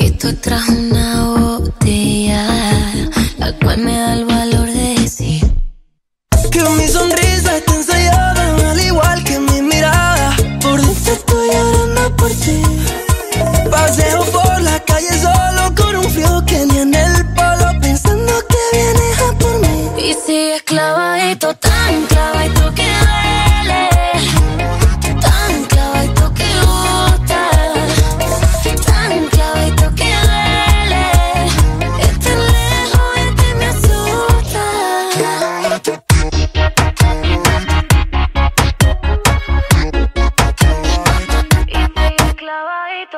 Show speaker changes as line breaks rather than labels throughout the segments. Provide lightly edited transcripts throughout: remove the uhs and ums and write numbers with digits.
Estoy tras una botella, la cual me da el valor de decir
que mi sonrisa está ensayada, al igual que mi mirada. Por dentro estoy llorando por ti. Paseo por la calle solo con un frío que ni en el polo, pensando que vienes a por mí.
Y sigues clavadito, tan clavadito que duele, tan clavadito que gusta, tan clavadito que duele. Estar lejos de ti me asusta. Y sigues clavadito.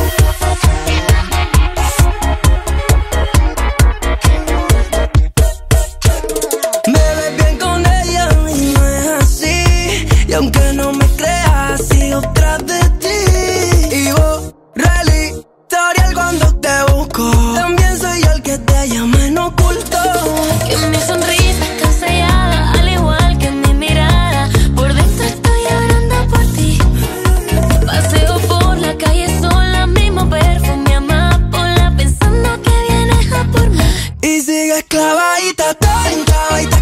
Y aunque no me creas, sigo tras de ti. Y borré el historial cuando te busco. También soy yo el que te llama en oculto.
Que mi sonrisa está sellada, al igual que mi mirada. Por dentro estoy llorando por ti. Paseo por la calle sola, mismo perfume amapola, pensando que vienes a por mí.
Y sigues clavadita, tan clavadita